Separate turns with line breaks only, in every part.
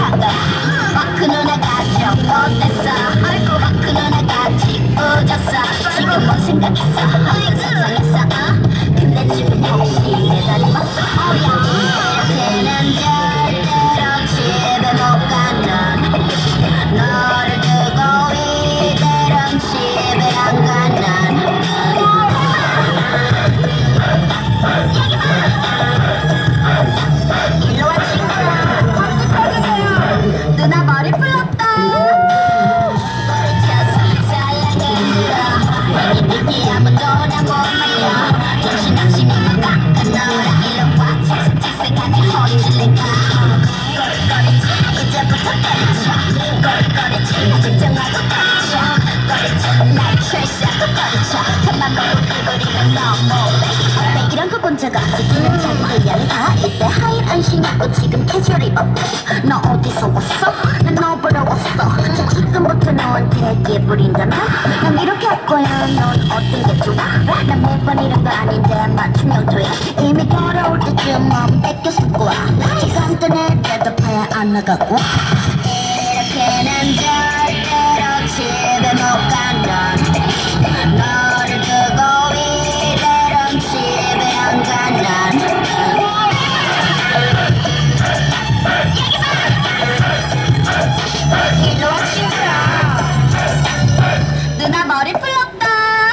하더라. 그 누나가 좀 어땠어? 아이고 그 누나가 지워졌어. 지금 뭔 생각했어? 상상했어? 근데 지금 다시 내다ним었어. 이렇게는 절대로 집에 못 가는 너를 두고 이대로는 집에 안 가는 일로와 친구야. 누나 머리 풀었다. 머리쳐서 잘나게 물어. 이게 아무도나 못 말려. 정신없이만 깎아 넣어라. 일로와 착색같이 혼질래가. 꼬리꼬리치 이제부터 꼬리쳐. 꼬리꼬리치 집중하고 꼬리쳐. 꼬리쳐 날 철사고 꼬리쳐. 그만 보고 그리면 너무 이런 거 본 적 없지. 그냥 자기들이 다 이때 하얀 안심 입고 지금 캐주얼이 없고. 너 어디서 왔어? 난 너 보러 왔어. 저 지금부터 너한테 깨부린다면 난 이렇게 할 거야. 넌 어떤 게 좋아? 난 매번 이런 거 아닌데 맞춤 용도야. 이미 돌아올 때쯤 마음 뺏겼을 거야. 지금 뜨네 대답해야 안 나가고. 이렇게는 절대로 집에 못 간다. 너를 두고 이대로는 집에 안 간다. 일로와 친구야. 누나 머리 풀었다.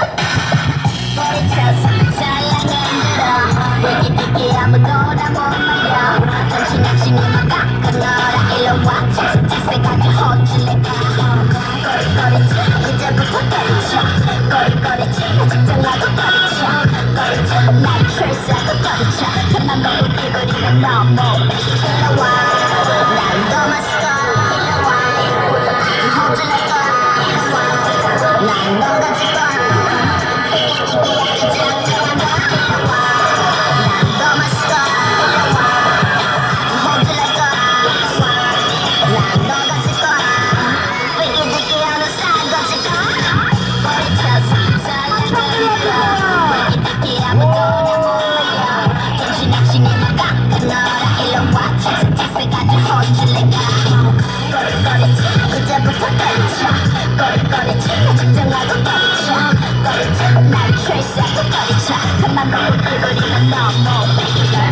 머리쳐서 잘나게 물어. 이게 아무도나 못 말려. 정신없이 눈만 깎아 넣어라. 일로와 착색같이 혼질래가. 꼬리꼬리치 이제부터 꼬리쳐. 꼬리꼬리치 집중하고 꼬리쳐. 꼬리쳐 날 철사고 꼬리쳐. 그만 보고 그리면 너무 일로와. 난 더 맛있어. 일로와. 혼질낼 거야. 일로와. 난 너 가질 거야. 이게 아주 짱짱한 거야. 일로와. 난 더 맛있어. 일로와. 혼질낼 거야. 일로와. 난 너 가질 거야. 이게 어느 싼 거질 거야. 머리쳐서 잘나게 물어. 이게 아무도나 못 말려. 정신없이 내만 깎아 넣어라. 일로와 착색같이 혼질래가. 꼬리꼬리치 이제부터 꼬리쳐. 꼬리꼬리치 집중하고 꼬리쳐. 꼬리쳐 날 철사고 꼬리쳐. 그만 보고 그리면 너무